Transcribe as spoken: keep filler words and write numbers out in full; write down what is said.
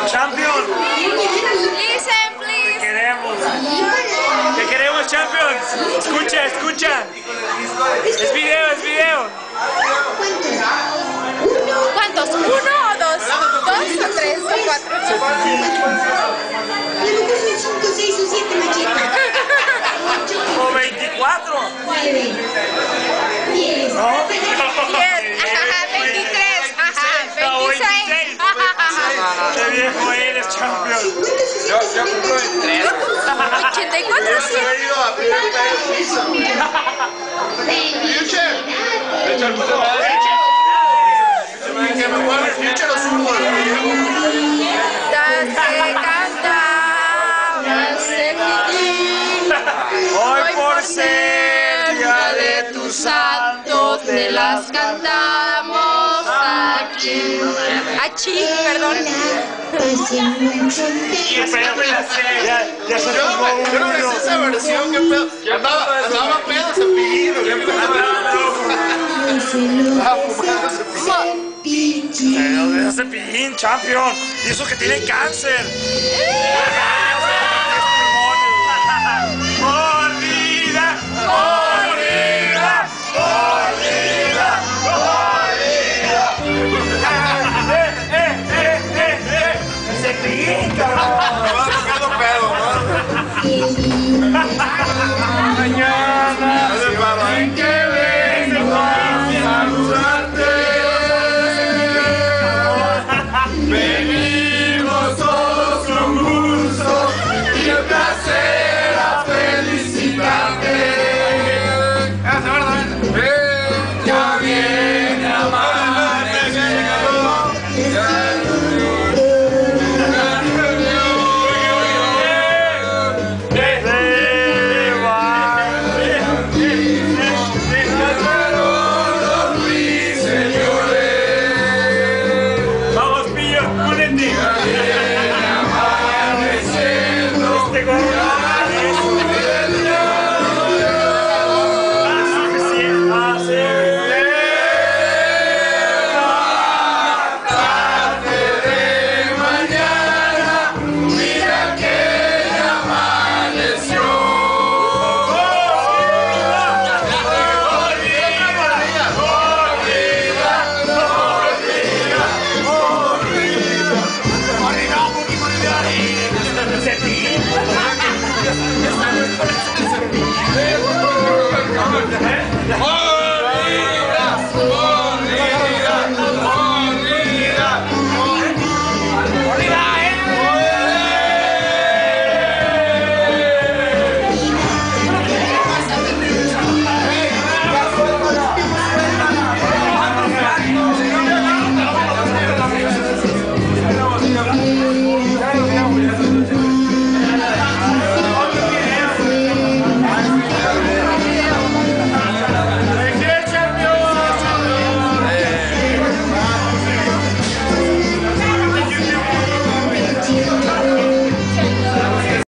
Champion. Listen, Te please. queremos. Te queremos, Champion. Escucha, escucha. Es video, es video. ¿Cuántos? ¿Uno o dos? ¿Dos o tres o cuatro? cinco, seis o siete machetes. O veinticuatro. diez. ¿No? diez, ajá, veintitrés, ajá, veintiséis. Qué viejo eres, Champion. Yo, yo cumplo en tres. ochenta y cuatro, Yo sí. se he ido a primer país pizza, güey. Future. De hecho, el puto madre. Que me mueve el future o sumo. Te cantamos en Hoy por ser día de tus santos, te las cantamos aquí. Aquí, perdón. Hace mucho Y pero me la sé. Ya, ya se Yo no jugó me, yo no me sé uno. esa versión, qué pedo. Andaba, andaba pedo Cepillín, qué pedo. Estaba fumando Cepillín. Pero de ese pillín, Champion. Y eso que tiene cáncer. Por vida, por vida, por vida, por vida. Eh, eh, eh, eh, eh. Ese pillín, cabrón. Me va tocando pedo, ¿no? Mañana. En que vengo a saludarte. Venimos todos con gusto y el placer a felicitarte. Ya viene amaneciendo. Vamos, pillo, únete. Este gorro.